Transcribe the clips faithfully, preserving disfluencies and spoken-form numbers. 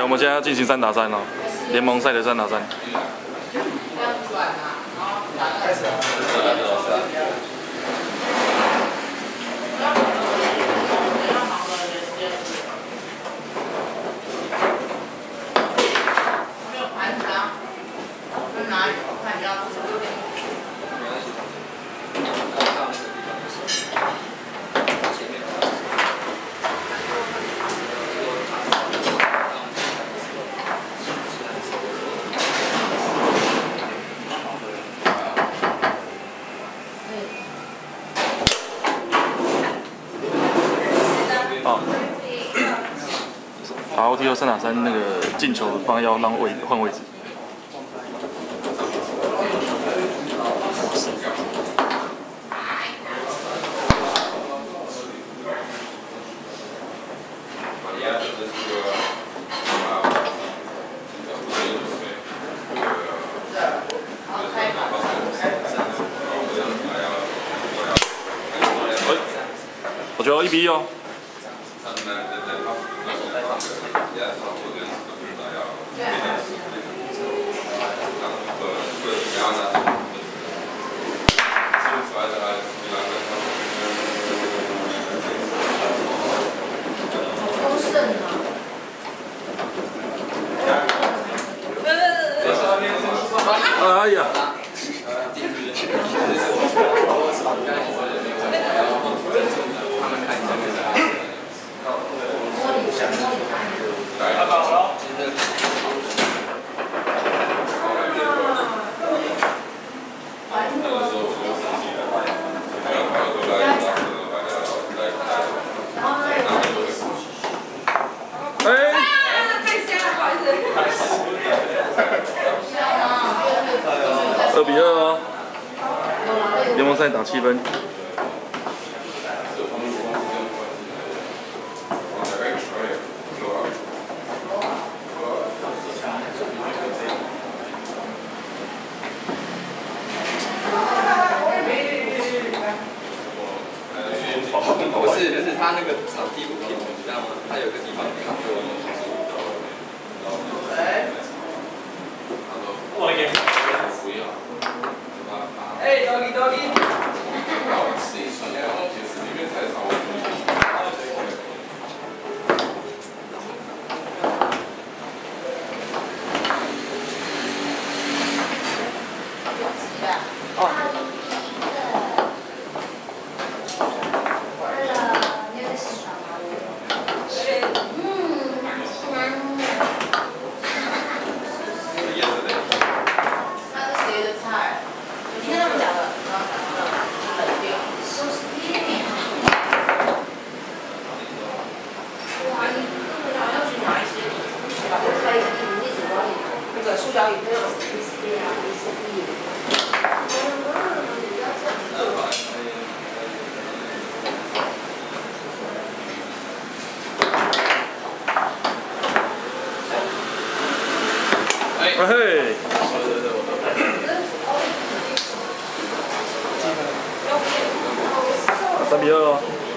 来，我们现在要进行三打三哦，联盟赛的三打三。 开始啊！ 没有盘子啊？在哪里？我看你要吃。 好 ，R O T 二三打三那个进球方要让位换位置。我觉得一比一哦。 哎呀！二比二哦，联盟赛打七分。 不是，就是他那个场地不平，你知道吗？他有个地方卡住了。哎，我的天！不要。哎 ，doggy doggy。塑胶椅没有 C C 啊 ，C C。 哎嘿！三比二哦。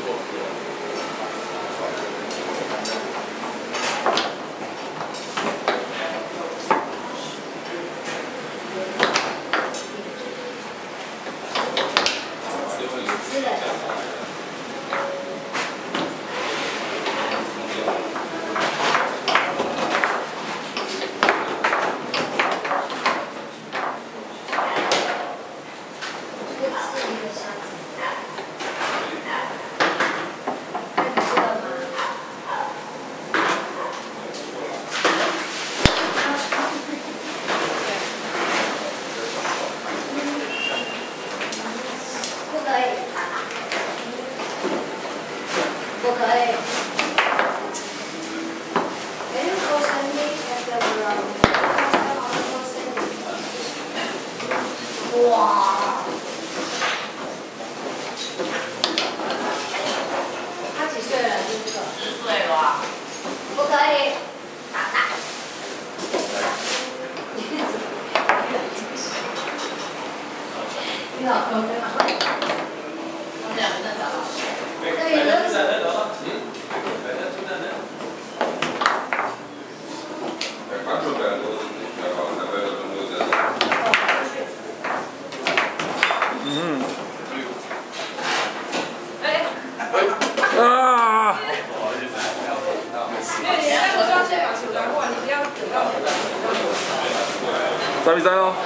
不可以。哇！他几岁了？这个？ 十岁了。 不可以，打打。你老公对吗？他们两个在打。对， 三比三哦。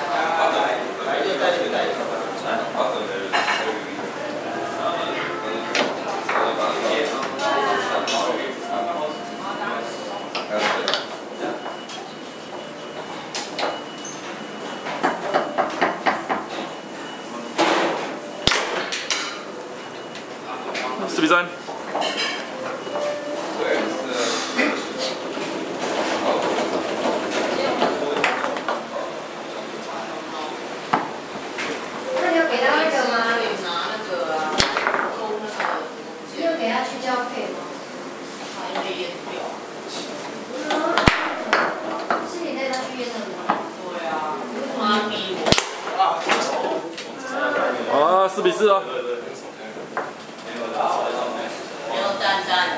四比三。 那你有给他那个吗？ 拿那个啊，勾那个， 你有给他去交配吗？ 他应该验掉。 是你带他去验的吗？ 对啊，妈逼我。 好啊，四比四哦。 没有蛋蛋。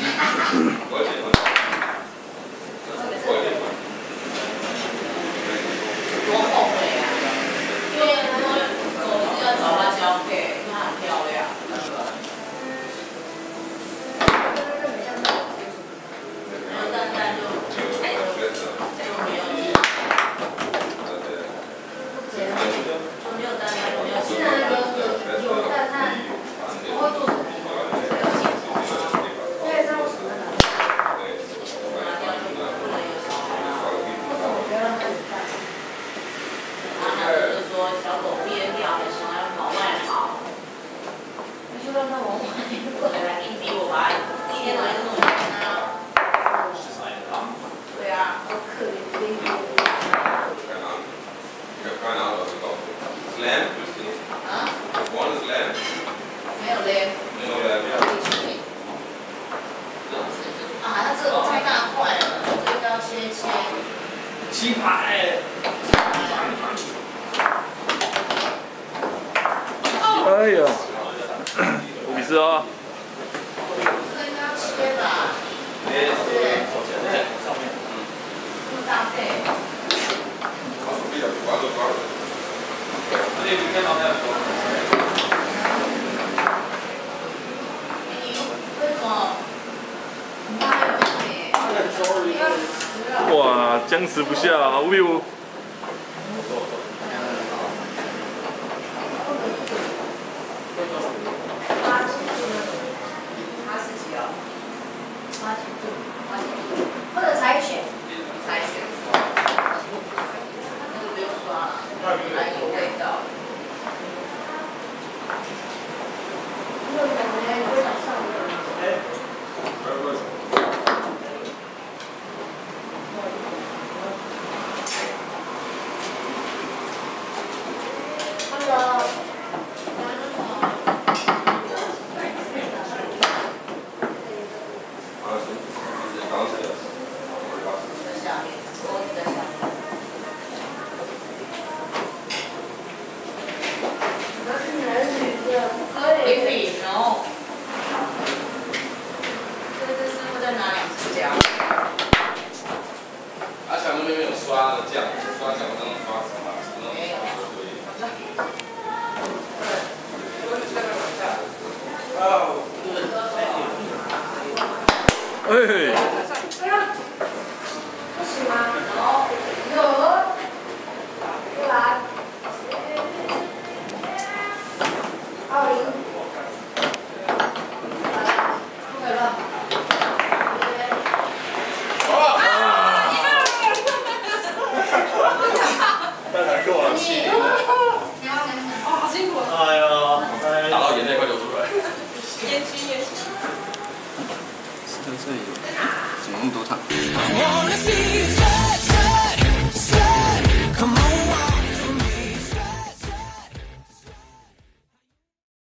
多后悔啊！因为我一直要找他交配，因为她很漂亮。没有蛋蛋就就就没有意义。就没有蛋蛋就没有意义。 现在那个有蛋蛋，我会做什么？对，这样子的。 拿掉就不能有小孩啊。 为什么不要让他有蛋？ 然后就是说小狗憋尿的时候要往外跑， 你就让他往外跑。 本来硬逼我把它一天到晚弄啊。对啊。 好可怜，可以。 Lamb? 啊？ One is lamb? 没有嘞。 No lamb, yeah. 啊，它这个太大块了，这个要切切。 鸡排。 哎呀，五比四哦。 这个应该要切吧？对。这么大配。 这里你看到没有？ 你为什么？你妈还有妹妹？ 哇，僵持不下，五比五。 八十度， 八十几哦。 八十度，八十度，或者采选。 才选。那个不用刷了，还有味道。 因为感觉有点上瘾。Hello。 在下面，锅子在下面。 那是男女的，可以。 可以，然后，这这师傅在拿两只脚。 阿强那边没有刷的酱，刷酱那种刷什么？ 没有。 哦。 哎。 不行吗？有。有。过来。二零。不可以了。 太难过了。 你。 哦，好辛苦。 哎呀，哎打到眼泪快流出来。 烟熏烟熏。 这这里怎么那么多场？